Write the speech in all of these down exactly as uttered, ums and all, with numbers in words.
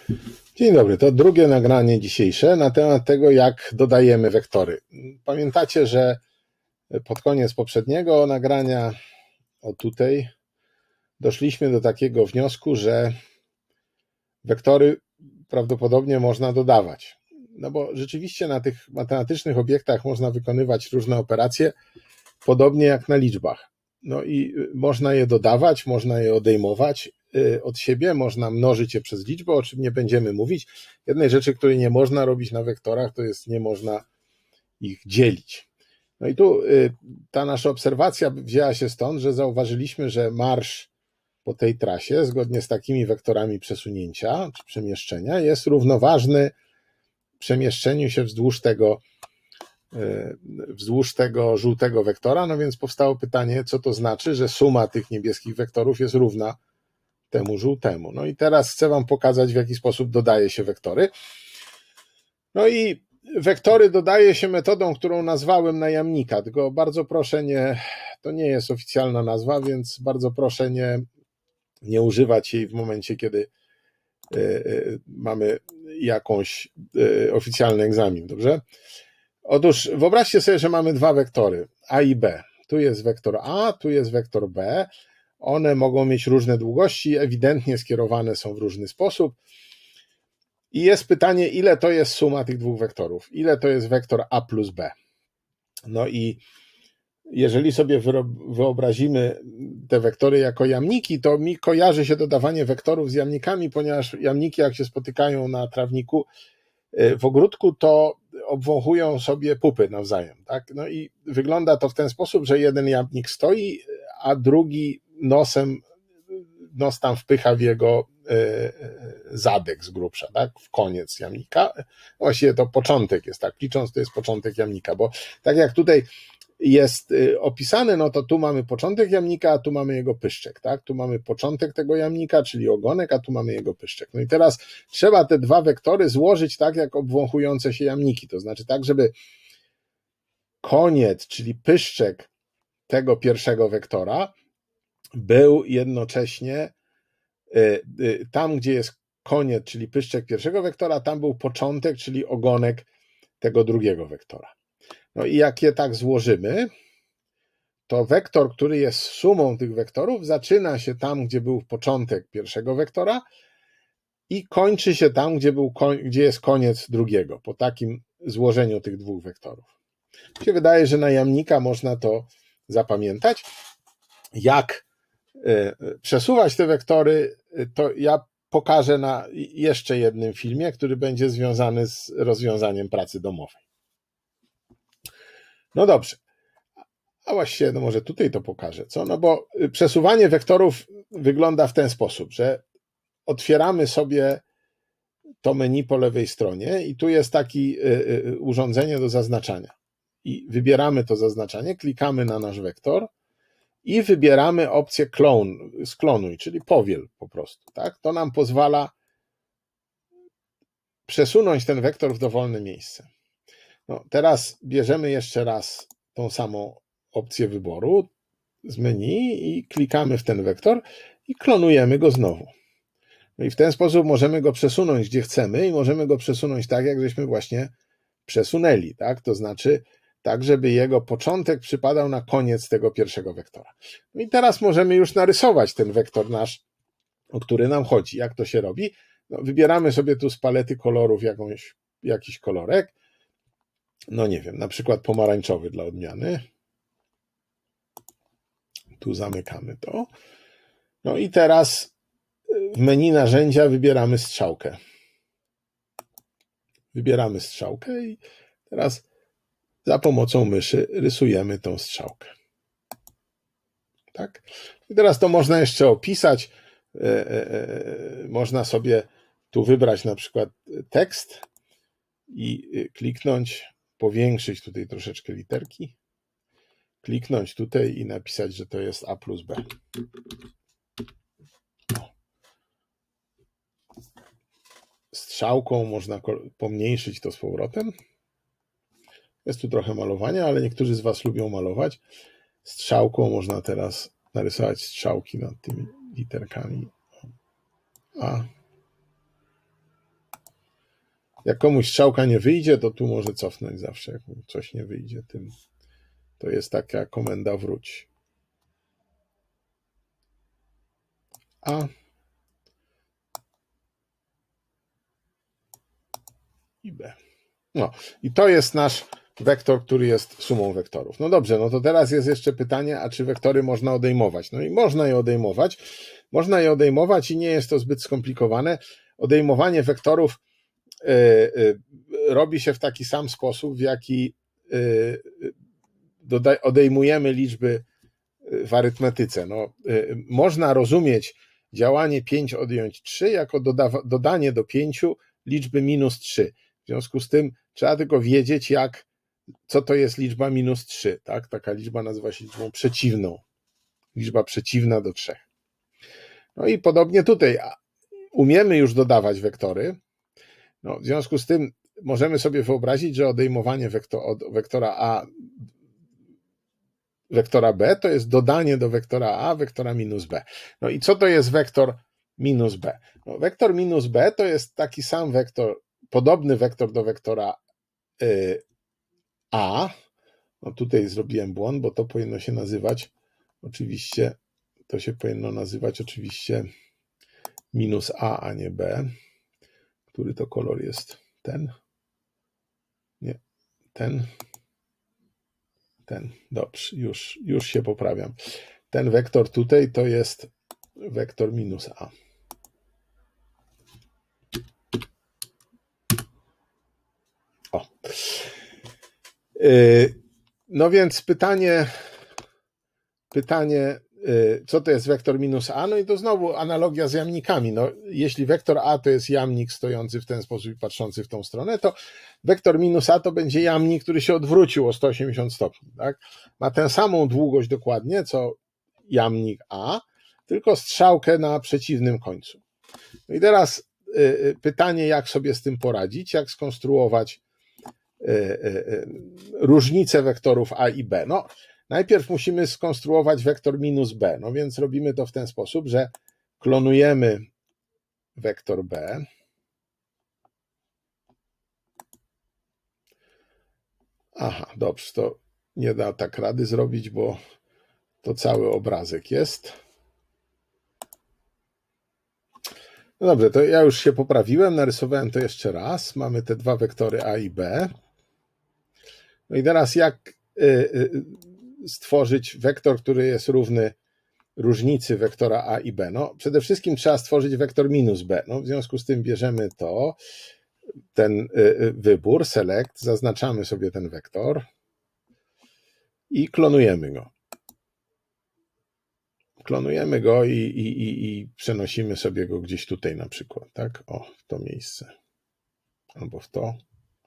Dzień dobry, to drugie nagranie dzisiejsze na temat tego, jak dodajemy wektory. Pamiętacie, że pod koniec poprzedniego nagrania, o tutaj, doszliśmy do takiego wniosku, że wektory prawdopodobnie można dodawać. No bo rzeczywiście na tych matematycznych obiektach można wykonywać różne operacje, podobnie jak na liczbach. No i można je dodawać, można je odejmować od siebie, można mnożyć je przez liczbę, o czym nie będziemy mówić. Jednej rzeczy, której nie można robić na wektorach, to jest nie można ich dzielić. No i tu ta nasza obserwacja wzięła się stąd, że zauważyliśmy, że marsz po tej trasie, zgodnie z takimi wektorami przesunięcia czy przemieszczenia, jest równoważny przemieszczeniu się wzdłuż tego, wzdłuż tego żółtego wektora. No więc powstało pytanie, co to znaczy, że suma tych niebieskich wektorów jest równa temu żółtemu. No i teraz chcę wam pokazać, w jaki sposób dodaje się wektory. No i wektory dodaje się metodą, którą nazwałem na jamnika, tylko bardzo proszę nie, to nie jest oficjalna nazwa, więc bardzo proszę nie, nie używać jej w momencie, kiedy y, y, mamy jakąś y, oficjalny egzamin, dobrze? Otóż wyobraźcie sobie, że mamy dwa wektory, A i B. Tu jest wektor A, tu jest wektor B. One mogą mieć różne długości, ewidentnie skierowane są w różny sposób. I jest pytanie, ile to jest suma tych dwóch wektorów? Ile to jest wektor A plus B? No i jeżeli sobie wyobrazimy te wektory jako jamniki, to mi kojarzy się dodawanie wektorów z jamnikami, ponieważ jamniki, jak się spotykają na trawniku w ogródku, to obwąchują sobie pupy nawzajem. Tak? No i wygląda to w ten sposób, że jeden jamnik stoi, a drugi nosem, nos tam wpycha w jego zadek z grubsza, tak? W koniec jamnika. Właściwie to początek jest, tak licząc, to jest początek jamnika, bo tak jak tutaj jest opisane, no to tu mamy początek jamnika, a tu mamy jego pyszczek, tak? Tu mamy początek tego jamnika, czyli ogonek, a tu mamy jego pyszczek. No i teraz trzeba te dwa wektory złożyć tak, jak obwąchujące się jamniki, to znaczy tak, żeby koniec, czyli pyszczek tego pierwszego wektora był jednocześnie tam, gdzie jest koniec, czyli pyszczek pierwszego wektora, tam był początek, czyli ogonek tego drugiego wektora. No i jak je tak złożymy, to wektor, który jest sumą tych wektorów, zaczyna się tam, gdzie był początek pierwszego wektora i kończy się tam, gdzie, był, gdzie jest koniec drugiego, po takim złożeniu tych dwóch wektorów. Mi się wydaje, że na jamnika można to zapamiętać. Jak przesuwać te wektory, to ja pokażę na jeszcze jednym filmie, który będzie związany z rozwiązaniem pracy domowej. No dobrze, a właściwie no może tutaj to pokażę, co? No bo przesuwanie wektorów wygląda w ten sposób, że otwieramy sobie to menu po lewej stronie i tu jest takie urządzenie do zaznaczania. I wybieramy to zaznaczanie, klikamy na nasz wektor i wybieramy opcję clone, sklonuj, czyli powiel po prostu. Tak? To nam pozwala przesunąć ten wektor w dowolne miejsce. No, teraz bierzemy jeszcze raz tą samą opcję wyboru z menu i klikamy w ten wektor i klonujemy go znowu. No i w ten sposób możemy go przesunąć gdzie chcemy i możemy go przesunąć tak, jak żeśmy właśnie przesunęli. Tak? To znaczy tak, żeby jego początek przypadał na koniec tego pierwszego wektora. No i teraz możemy już narysować ten wektor nasz, o który nam chodzi. Jak to się robi? No, wybieramy sobie tu z palety kolorów jakąś, jakiś kolorek. No nie wiem, na przykład pomarańczowy dla odmiany. Tu zamykamy to. No i teraz w menu narzędzia wybieramy strzałkę. Wybieramy strzałkę i teraz za pomocą myszy rysujemy tą strzałkę. Tak? I teraz to można jeszcze opisać. Można sobie tu wybrać na przykład tekst i kliknąć, powiększyć tutaj troszeczkę literki, kliknąć tutaj i napisać, że to jest A plus B. Strzałką można pomniejszyć to z powrotem. Jest tu trochę malowania, ale niektórzy z Was lubią malować. Strzałką można teraz narysować strzałki nad tymi literkami A jak komuś strzałka nie wyjdzie, to tu może cofnąć zawsze, jak coś nie wyjdzie tym. To jest taka komenda wróć. A i B. No i to jest nasz wektor, który jest sumą wektorów. No dobrze, no to teraz jest jeszcze pytanie, a czy wektory można odejmować? No i można je odejmować. Można je odejmować i nie jest to zbyt skomplikowane. Odejmowanie wektorów y, y, robi się w taki sam sposób, w jaki y, doda- odejmujemy liczby w arytmetyce. No, y, można rozumieć działanie pięć odjąć trzy jako doda- dodanie do pięciu liczby minus trzy. W związku z tym trzeba tylko wiedzieć, jak, co to jest liczba minus trzy. Tak? Taka liczba nazywa się liczbą przeciwną. Liczba przeciwna do trzech. No i podobnie tutaj. Umiemy już dodawać wektory. No, w związku z tym możemy sobie wyobrazić, że odejmowanie wektor, od wektora A wektora B to jest dodanie do wektora A wektora minus B. No i co to jest wektor minus B? No, wektor minus B to jest taki sam wektor, podobny wektor do wektora y, A. No tutaj zrobiłem błąd, bo to powinno się nazywać oczywiście, to się powinno nazywać oczywiście minus A, a nie B. Który to kolor jest? Ten? Nie, ten. Ten, dobrze, już, już się poprawiam. Ten wektor tutaj to jest wektor minus A. O. No więc pytanie, pytanie, co to jest wektor minus A? No i to znowu analogia z jamnikami. No, jeśli wektor A to jest jamnik stojący w ten sposób i patrzący w tą stronę, to wektor minus A to będzie jamnik, który się odwrócił o sto osiemdziesiąt stopni. Tak? Ma tę samą długość dokładnie, co jamnik A, tylko strzałkę na przeciwnym końcu. No i teraz pytanie, jak sobie z tym poradzić, jak skonstruować różnice wektorów A i B. No, najpierw musimy skonstruować wektor minus B, no więc robimy to w ten sposób, że klonujemy wektor B. Aha, dobrze, to nie da tak rady zrobić, bo to cały obrazek jest. No dobrze, to ja już się poprawiłem, narysowałem to jeszcze raz. Mamy te dwa wektory A i B. No i teraz jak stworzyć wektor, który jest równy różnicy wektora A i B? No, przede wszystkim trzeba stworzyć wektor minus B. No, w związku z tym bierzemy to, ten wybór, select, zaznaczamy sobie ten wektor i klonujemy go. Klonujemy go i, i, i, i przenosimy sobie go gdzieś tutaj na przykład, tak? O, w to miejsce. Albo w to.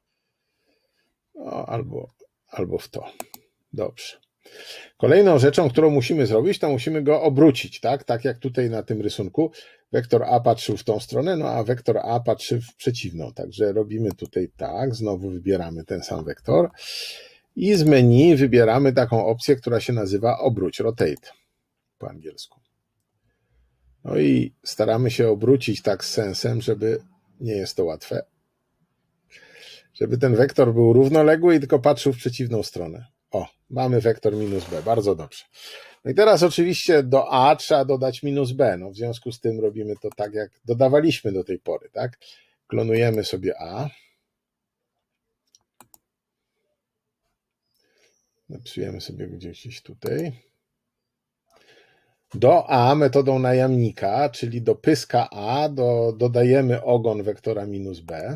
O, albo, albo w to. Dobrze. Kolejną rzeczą, którą musimy zrobić, to musimy go obrócić, tak? Tak jak tutaj na tym rysunku. Wektor A patrzył w tą stronę, no a wektor A patrzy w przeciwną. Także robimy tutaj tak, znowu wybieramy ten sam wektor i z menu wybieramy taką opcję, która się nazywa obróć, rotate po angielsku. No i staramy się obrócić tak z sensem, żeby, nie jest to łatwe, żeby ten wektor był równoległy i tylko patrzył w przeciwną stronę. O, mamy wektor minus B, bardzo dobrze. No i teraz oczywiście do A trzeba dodać minus B, no w związku z tym robimy to tak, jak dodawaliśmy do tej pory, tak? Klonujemy sobie A. Napisujemy sobie gdzieś tutaj. Do A metodą najamnika, czyli do pyska A do, dodajemy ogon wektora minus B.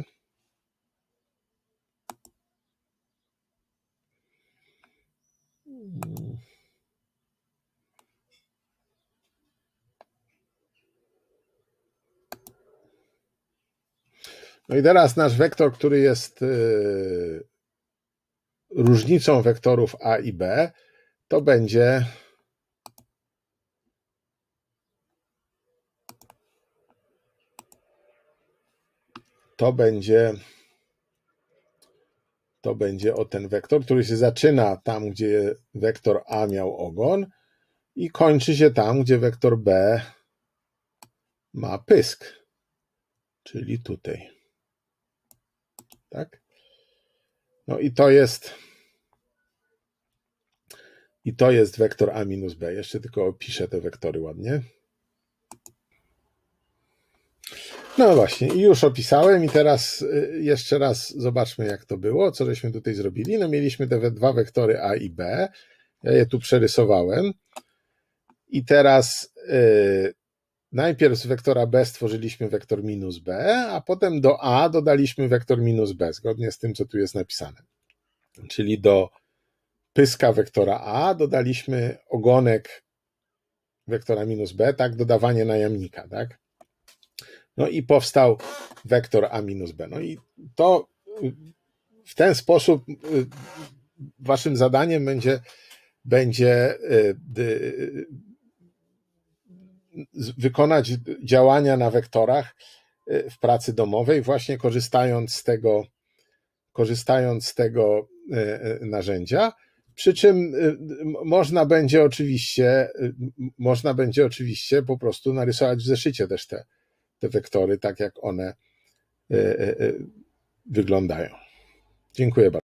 No i teraz nasz wektor, który jest yy, różnicą wektorów A i B, to będzie to będzie to będzie o ten wektor, który się zaczyna tam, gdzie wektor A miał ogon i kończy się tam, gdzie wektor B ma pysk, czyli tutaj. tak? No i to jest i to jest wektor a minus b. Jeszcze tylko opiszę te wektory ładnie. No właśnie, i już opisałem i teraz jeszcze raz zobaczmy, jak to było, co żeśmy tutaj zrobili. No mieliśmy te dwa wektory a i b, ja je tu przerysowałem i teraz yy, najpierw z wektora b stworzyliśmy wektor minus b, a potem do a dodaliśmy wektor minus b, zgodnie z tym, co tu jest napisane. Czyli do pyska wektora a dodaliśmy ogonek wektora minus b, tak, dodawanie najamnika, tak? No i powstał wektor a minus b. No i to w ten sposób waszym zadaniem będzie, będzie wykonać działania na wektorach w pracy domowej, właśnie korzystając z tego, korzystając z tego narzędzia. Przy czym można będzie oczywiście, można będzie oczywiście po prostu narysować w zeszycie też te, te wektory, tak jak one wyglądają. Dziękuję bardzo.